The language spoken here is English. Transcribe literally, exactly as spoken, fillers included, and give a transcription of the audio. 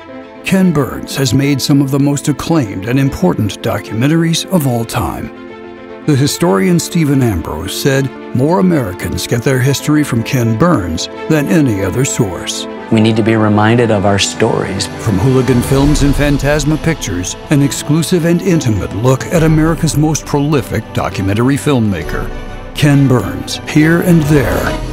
Ken Burns has made some of the most acclaimed and important documentaries of all time. The historian Stephen Ambrose said more Americans get their history from Ken Burns than any other source. We need to be reminded of our stories. From Hooligan Films and Phantasma Pictures, an exclusive and intimate look at America's most prolific documentary filmmaker, Ken Burns, Here and There.